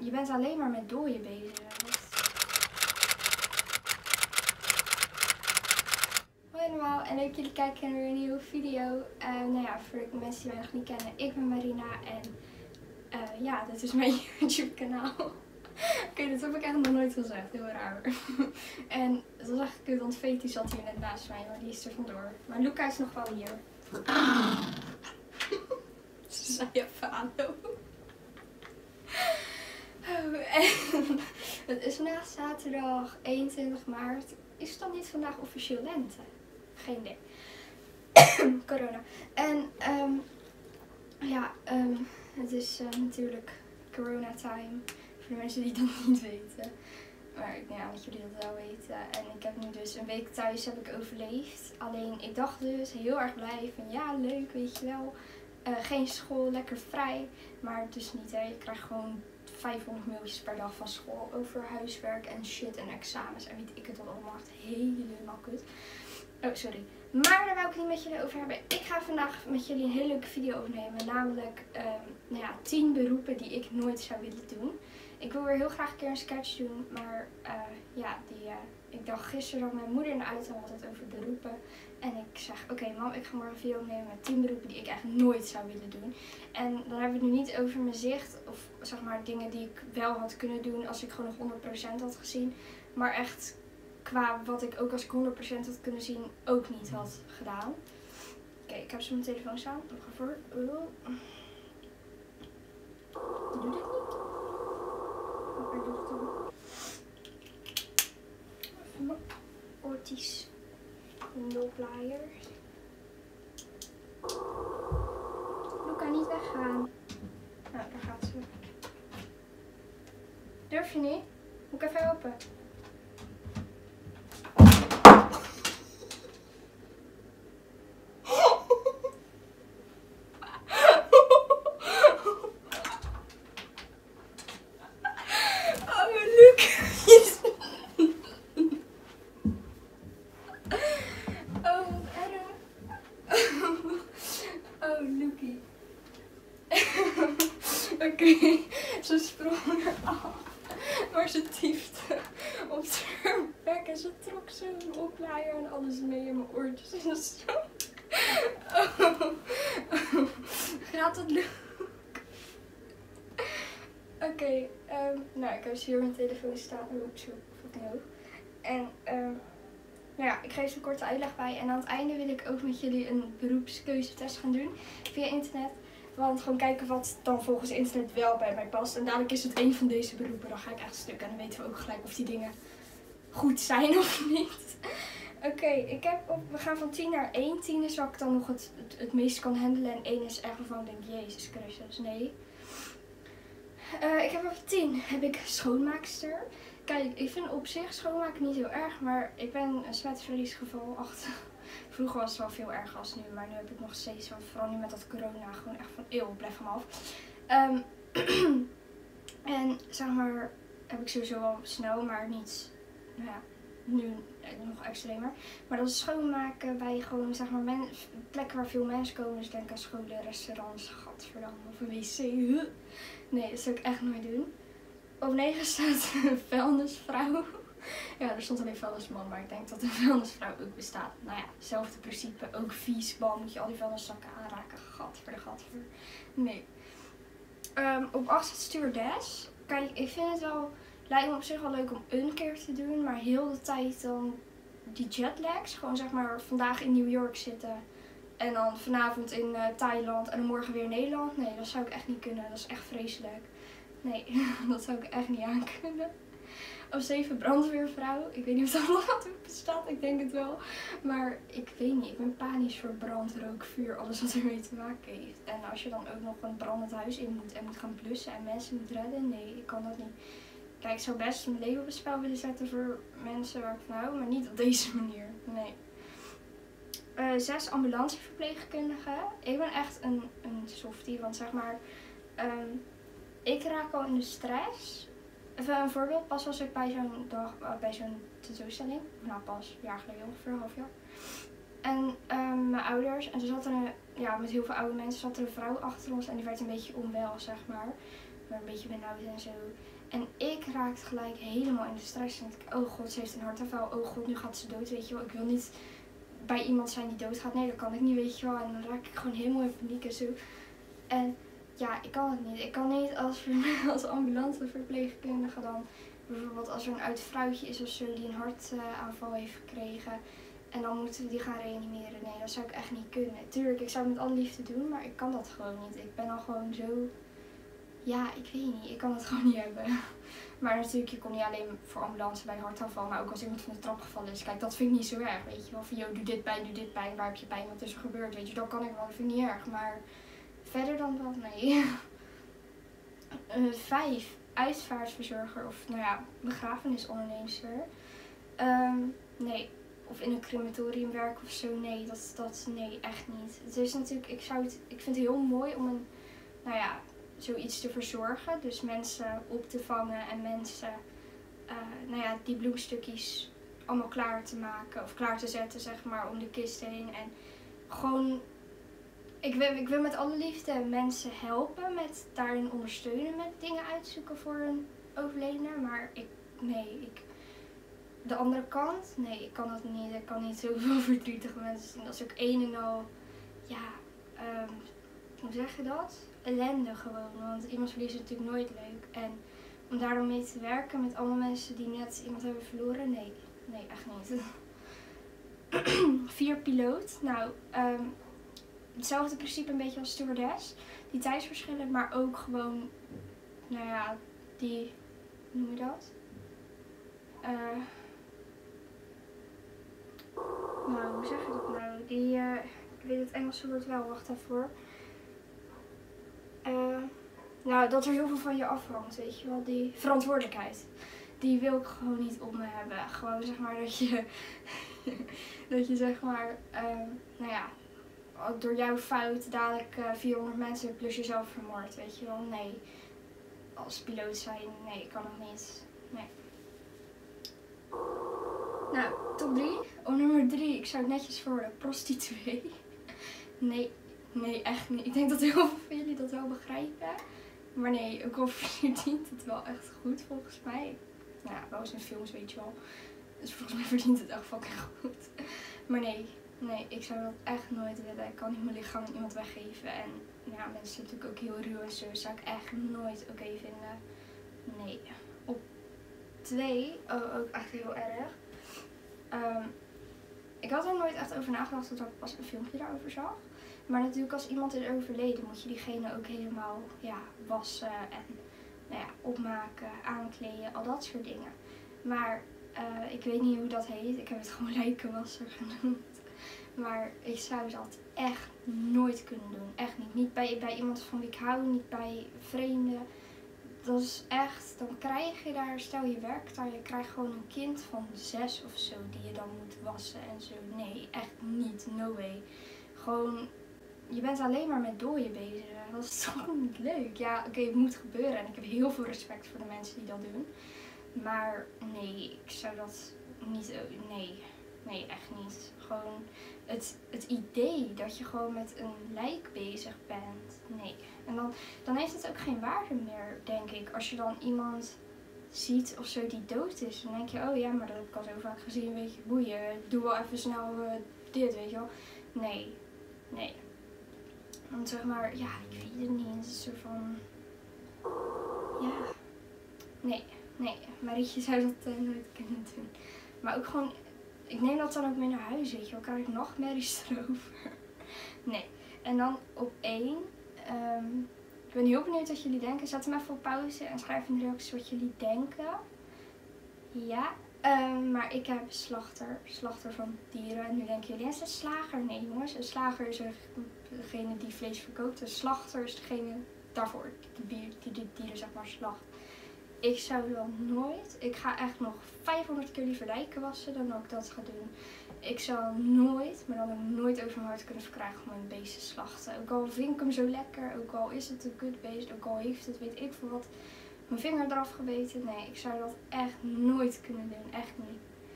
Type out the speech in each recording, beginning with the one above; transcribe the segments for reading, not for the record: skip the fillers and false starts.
Je bent alleen maar met dooien bezig. Hoi allemaal en leuk dat jullie kijken naar weer een nieuwe video. Nou ja, voor de mensen die mij nog niet kennen, ik ben Marina en ja, dit is mijn YouTube kanaal. Oké, dat heb ik echt nog nooit gezegd, heel raar. En het was echt kut, want Veti zat hier net naast mij, maar die is er vandoor. Maar Luca is nog wel hier. Ze zei even hallo. En het is vandaag zaterdag 21 maart. Is het dan niet vandaag officieel lente? Geen idee. Corona. En het is natuurlijk corona time. Voor de mensen die dat niet weten. Maar ik denk dat jullie dat wel weten. En ik heb nu dus een week thuis heb ik overleefd. Alleen ik dacht dus heel erg blij van ja, leuk, weet je wel. Geen school, lekker vrij. Maar dus niet, hè. Je krijgt gewoon 500 mailtjes per dag van school over huiswerk en shit en examens. En weet ik het al allemaal, echt helemaal kut. Oh, sorry. Maar daar wou ik het niet met jullie over hebben. Ik ga vandaag met jullie een hele leuke video opnemen. Namelijk 10 beroepen die ik nooit zou willen doen. Ik wil weer heel graag een keer een sketch doen. Maar ik dacht gisteren dat mijn moeder in de auto had het over beroepen. En ik zeg, oké, mam, ik ga morgen een video opnemen met 10 beroepen die ik eigenlijk nooit zou willen doen. En dan hebben we het nu niet over mijn zicht. Of zeg maar dingen die ik wel had kunnen doen als ik gewoon nog 100% had gezien. Maar echt qua wat ik ook als ik 100% had kunnen zien ook niet had gedaan. Oké, ik heb zo mijn telefoon staan. Ik ga voor. Doe dit niet? Waar doe ik dan? Even mijn oortjes. Nulpliers. Luca, niet weggaan. Nou, daar gaat ze. Durf je niet? Moet ik even helpen? Oké, ze sprong eraf, maar ze tiefde op haar bek en ze trok zo'n oplaaier en alles mee in mijn oortjes en zo. Gaat het lukken? Oké, nou ik heb dus hier mijn telefoon staan. Oh, zo fucking hoog. En ik geef een korte uitleg bij en aan het einde wil ik ook met jullie een beroepskeuzetest gaan doen via internet. Want gewoon kijken wat dan volgens internet wel bij mij past. En dadelijk is het een van deze beroepen. Dan ga ik echt stuk. En dan weten we ook gelijk of die dingen goed zijn of niet. Oké, we gaan van 10 naar 1. 10 is wat ik dan nog het meest kan handelen. En 1 is echt waarvan ik denk, Jezus Christus, nee. Ik heb op 10 heb ik schoonmaakster. Kijk, ik vind op zich schoonmaken niet heel erg. Maar ik ben een smetverliesgeval achter. Vroeger was het wel veel erger als nu, maar nu heb ik nog steeds, vooral nu met dat corona, gewoon echt van eeuw, blijf van me af. En zeg maar, heb ik sowieso wel snel, maar niet, nou ja, nu nog extremer. Maar dat is schoonmaken bij gewoon, zeg maar, plekken waar veel mensen komen. Dus denk aan scholen, restaurants, gadverdamme, of een wc. Nee, dat zou ik echt nooit doen. Op 9 staat een vuilnisvrouw. Ja, er stond alleen vuilnisman, maar ik denk dat een vuilnisvrouw ook bestaat. Nou ja, hetzelfde principe. Ook vies, bal moet je al die vuilniszakken aanraken. Gadver. Nee. Op 8 staat stewardess. Kijk, ik vind het wel, lijkt me op zich wel leuk om een keer te doen. Maar heel de tijd dan die jetlags. Gewoon zeg maar vandaag in New York zitten. En dan vanavond in Thailand en dan morgen weer in Nederland. Nee, dat zou ik echt niet kunnen. Dat is echt vreselijk. Nee, dat zou ik echt niet aan kunnen. Op 7 brandweervrouw. Ik weet niet of dat nog wat bestaat. Ik denk het wel. Maar ik weet niet. Ik ben panisch voor brand, rook, vuur. Alles wat ermee te maken heeft. En als je dan ook nog een brandend huis in moet en moet gaan blussen en mensen moet redden. Nee, ik kan dat niet. Kijk, ik zou best mijn leven op het spel willen zetten voor mensen waar ik van hou. Maar niet op deze manier. Nee. 6 ambulanceverpleegkundigen. Ik ben echt een softie. Want zeg maar, ik raak al in de stress. Even een voorbeeld. Pas was ik bij zo'n tentoonstelling. Nou, pas een jaar geleden ongeveer, een half jaar. En mijn ouders. En toen zat er met heel veel oude mensen zat er een vrouw achter ons. En die werd een beetje onwel, zeg maar. maar een beetje benauwd en zo. En ik raakte gelijk helemaal in de stress. En ik, oh god, ze heeft een hartaanval. Oh god, nu gaat ze dood, weet je wel. Ik wil niet bij iemand zijn die doodgaat. Nee, dat kan ik niet, weet je wel. En dan raak ik gewoon helemaal in paniek en zo. En ja, ik kan het niet. Ik kan niet als ambulanceverpleegkundige dan... Bijvoorbeeld als er een oud vrouwtje is of zo die een hartaanval heeft gekregen. En dan moeten we die gaan reanimeren. Nee, dat zou ik echt niet kunnen. Tuurlijk, ik zou het met alle liefde doen, maar ik kan dat gewoon niet. Ik ben al gewoon zo... Ja, ik weet niet. Ik kan dat gewoon niet hebben. Maar natuurlijk, je komt niet alleen voor ambulance bij hartaanval, maar ook als iemand van de trap gevallen is. Kijk, dat vind ik niet zo erg, weet je wel. Van, joh, doe dit pijn, waar heb je pijn, wat is er gebeurd, weet je. Dat kan ik wel, dat vind ik niet erg. Maar verder dan dat, nee. 5. Uitvaartverzorger of, nou ja, begrafenisonderneemster. Nee. Of in een crematorium werken of zo, nee, nee, echt niet. Het is natuurlijk, ik vind het heel mooi om een, nou ja, zoiets te verzorgen. Dus mensen op te vangen en mensen, nou ja, die bloemstukjes allemaal klaar te maken of klaar te zetten, zeg maar, om de kist heen. En gewoon, ik wil met alle liefde mensen helpen, met daarin ondersteunen met dingen uitzoeken voor een overledene. Maar de andere kant, nee, ik kan dat niet. Ik kan niet zoveel verdrietige mensen zien. Dat is ook een en al, ja, hoe zeg je dat? Ellende gewoon. Want iemand verliezen is natuurlijk nooit leuk. En om daar dan mee te werken met allemaal mensen die net iemand hebben verloren, nee, echt niet. 4 piloot. Nou, hetzelfde principe een beetje als stewardess. Die tijdsverschillen, maar ook gewoon, nou ja, die, hoe noem je dat? Nou, hoe zeg je dat nou? Die, ik weet het Engelse woord wel, wacht even hoor. Nou, dat er heel veel van je afhangt, weet je wel. Die verantwoordelijkheid. Die wil ik gewoon niet op me hebben. Gewoon zeg maar dat je, dat je zeg maar, nou ja, door jouw fout dadelijk 400 mensen plus jezelf vermoord, weet je wel. Nee, als piloot zijn, nee, ik kan nog niet. Nee. Nou, top 3. Op nummer 3, ik zou het netjes voor prostituee. Nee, echt niet. Ik denk dat heel veel van jullie dat wel begrijpen. Maar nee, ook al verdient het wel echt goed volgens mij. Nou ja, wel eens in films weet je wel. Dus volgens mij verdient het echt fucking goed. Maar nee, ik zou dat echt nooit willen. Ik kan niet mijn lichaam aan iemand weggeven. En ja, mensen zijn natuurlijk ook heel ruw en zo. Dat zou ik echt nooit oké vinden. Nee. Op 2, ook echt heel erg. Ik had er nooit echt over nagedacht tot ik pas een filmpje daarover zag. Maar natuurlijk als iemand is overleden moet je diegene ook helemaal wassen en nou ja, opmaken, aankleden, al dat soort dingen. Maar ik weet niet hoe dat heet. Ik heb het gewoon lijkenwasser genoemd. Maar ik zou dat echt nooit kunnen doen. Echt niet. Niet bij iemand van wie ik hou, niet bij vreemden. Dat is echt, dan krijg je daar, stel je werkt daar, je krijgt gewoon een kind van 6 of zo die je dan moet wassen en zo. Nee, echt niet. No way. Gewoon, je bent alleen maar met dooien bezig. Dat is toch niet leuk. Ja, oké, het moet gebeuren en ik heb heel veel respect voor de mensen die dat doen. Maar nee, ik zou dat niet, nee, echt niet. Gewoon het idee dat je gewoon met een lijk bezig bent, nee. En dan heeft het ook geen waarde meer, denk ik. Als je dan iemand ziet of zo die dood is, dan denk je, oh ja, maar dat heb ik al zo vaak gezien, weet je, boeien. Doe wel even snel dit, weet je wel. Nee. Want zeg maar, ja, ik weet het niet. Het is een soort van, ja, nee. Marietje zou dat nooit kunnen doen. Maar ook gewoon, ik neem dat dan ook mee naar huis, weet je wel. Krijg ik nachtmerries erover. Nee. En dan op 1. Ik ben heel benieuwd wat jullie denken. Zet hem even op pauze en schrijf in de reacties wat jullie denken. Ja. Maar ik heb slachter van dieren. En nu denken jullie, is het slager? Nee jongens, een slager is degene die vlees verkoopt. Een slachter is degene daarvoor die de dieren zeg maar slacht. Ik zou dan nooit, ik ga echt nog 500 keer liever lijken wassen dan dat ik dat ga doen. Ik zou nooit, maar dan ook nooit over mijn hart kunnen verkrijgen om een beest te slachten. Ook al vind ik hem zo lekker, ook al is het een kutbeest, ook al heeft het weet ik veel wat mijn vinger eraf gebeten. Nee, ik zou dat echt nooit kunnen doen, echt niet.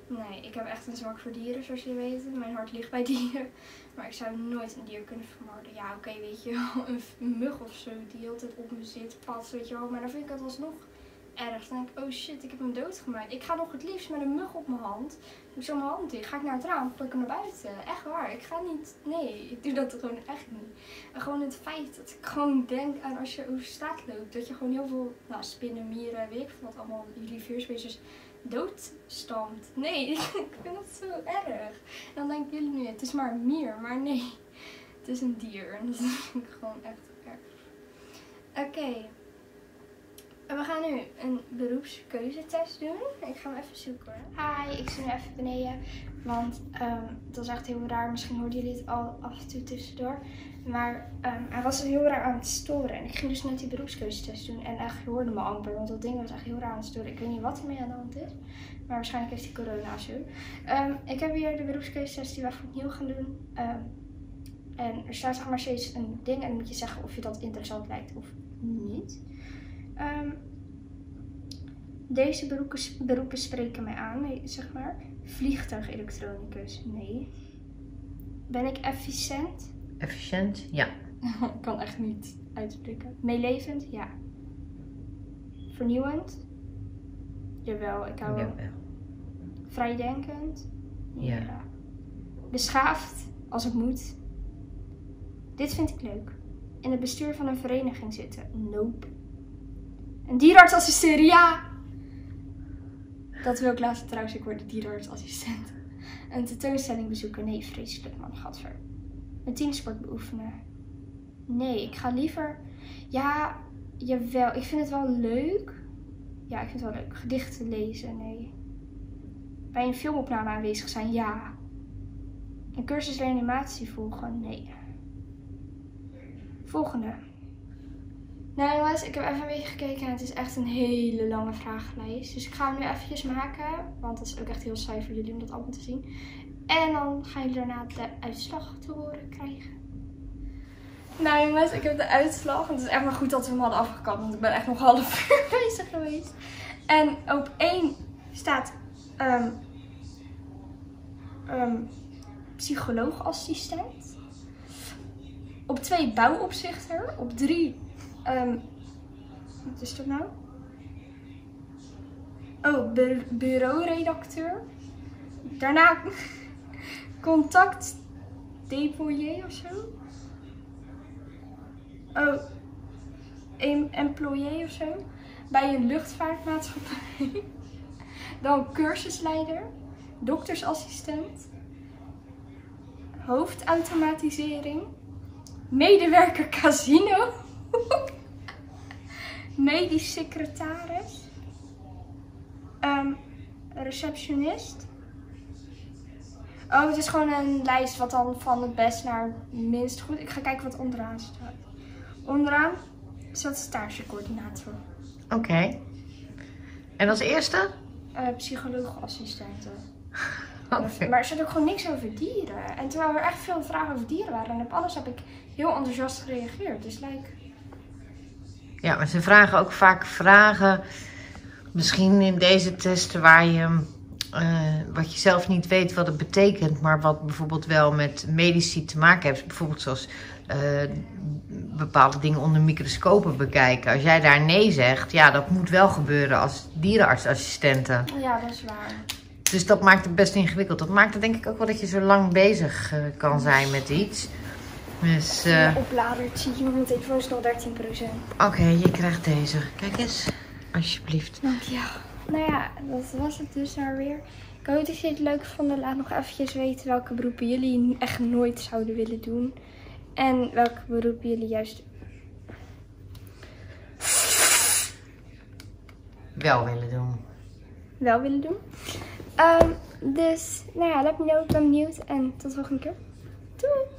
Nee, ik heb echt een zwak voor dieren, zoals jullie weten. Mijn hart ligt bij dieren. Maar ik zou nooit een dier kunnen vermoorden. Ja, oké, weet je wel. Een mug of zo die altijd op me zit, pat, weet je wel. Maar dan vind ik het alsnog erg. Dan denk ik, oh shit, ik heb hem doodgemaakt. Ik ga nog het liefst met een mug op mijn hand. Doe ik zo mijn hand in. Ga ik naar het raam, pluk hem naar buiten. Echt waar. Ik ga niet, nee, ik doe dat gewoon echt niet. En gewoon het feit dat ik gewoon denk aan als je over straat loopt. Dat je gewoon heel veel, nou, spinnen, mieren, weet ik veel wat allemaal, jullie vuurspecies doodstampt. Nee, ik vind dat zo erg. En dan denken jullie nu, het is maar een mier. Maar nee, het is een dier. En dat vind ik gewoon echt erg. Oké. En we gaan nu een beroepskeuzetest doen. Ik ga hem even zoeken. Hi, ik zit nu even beneden. Want dat is echt heel raar. Misschien hoorden jullie het al af en toe tussendoor. Maar hij was heel raar aan het storen. En ik ging dus net die beroepskeuzetest doen. En echt, je hoorde me amper. Want dat ding was echt heel raar aan het storen. Ik weet niet wat er mee aan de hand is. Maar waarschijnlijk heeft hij corona of zo. Ik heb hier de beroepskeuzetest die we even opnieuw gaan doen. En er staat zeg maar steeds een ding. En dan moet je zeggen of je dat interessant lijkt of niet. Deze beroepen spreken mij aan. Nee, zeg maar. Vliegtuigelektronicus. Nee. Ben ik efficiënt? Efficiënt? Ja. Ik kan echt niet uitspreken. Meelevend? Ja. Vernieuwend? Jawel, ik hou wel. Vrijdenkend? Ja. Beschaafd? Als het moet. Dit vind ik leuk. In het bestuur van een vereniging zitten? Nope. Een dierenartsassistent? Ja! Dat wil ik laatst trouwens. Ik word dierenartsassistent. Een tentoonstelling bezoeken? Nee, vreselijk man, gadver. Een teamsport beoefenen? Nee, ik ga liever... Ja, jawel. Ik vind het wel leuk. Ja, ik vind het wel leuk. Gedichten lezen? Nee. Bij een filmopname aanwezig zijn? Ja. Een cursus reanimatie volgen? Nee. Volgende. Nou jongens, ik heb even een beetje gekeken en het is echt een hele lange vragenlijst. Dus ik ga hem nu eventjes maken. Want dat is ook echt heel saai voor jullie om dat allemaal te zien. En dan gaan jullie daarna de uitslag te horen krijgen. Nou jongens, ik heb de uitslag. En het is echt maar goed dat we hem hadden afgekapt. Want ik ben echt nog half uur bezig geweest. En op 1 staat psycholoogassistent. Op 2 bouwopzichter. Op 3... wat is dat nou? Oh, bureauredacteur. Daarna contact deployé of zo. Oh, employé of zo. Bij een luchtvaartmaatschappij. Dan cursusleider. Doktersassistent. Hoofdautomatisering. Medewerker casino. Medisch secretaris. Receptionist. Oh, het is gewoon een lijst wat dan van het best naar het minst goed. Ik ga kijken wat onderaan staat. Onderaan staat stagecoördinator. Oké. En als eerste? Psycholoogassistenten. Okay. Maar er staat ook gewoon niks over dieren. En terwijl er echt veel vragen over dieren waren. En op alles heb ik heel enthousiast gereageerd. Dus Ja, maar ze vragen ook vaak vragen. Misschien in deze testen waar je... wat je zelf niet weet wat het betekent. Maar wat bijvoorbeeld wel met medici te maken heeft. Bijvoorbeeld zoals bepaalde dingen onder microscopen bekijken. Als jij daar nee zegt. Ja, dat moet wel gebeuren als dierenartsassistenten. Ja, dat is waar. Dus dat maakt het best ingewikkeld. Dat maakt het denk ik ook wel dat je zo lang bezig kan zijn met iets. Dus, opladertje, mijn telefoon is nog 13%. Oké, je krijgt deze. Kijk eens, alsjeblieft. Dank je. Nou ja, dat was het dus maar weer. Ik hoop dat jullie het leuk vonden. Laat nog eventjes weten welke beroepen jullie echt nooit zouden willen doen. En welke beroepen jullie juist wel willen doen. Dus, nou ja, let me know. Ik ben benieuwd. En tot de volgende keer. Doei!